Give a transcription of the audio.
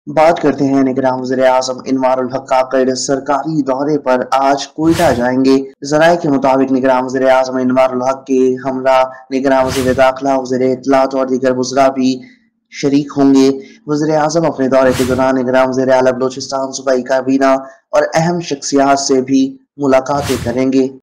बात करते हैं निगरान वज़ीर-ए-आज़म इनवारुल हक काकड़ सरकारी दौरे पर आज कोयटा जाएंगे। ज़राए के मुताबिक निगरान वज़ीर-ए-आज़म इनवारुल हक के हमरा निगरान वज़ीर दाखिला, वज़ीर इत्तलात और दीगर वज़रा भी शरीक होंगे। वज़ीर-ए-आज़म अपने दौरे के दौरान निगरान वज़ीर आला बलूचिस्तान, सूबाई काबीना और अहम शख्सियात से भी मुलाकातें करेंगे।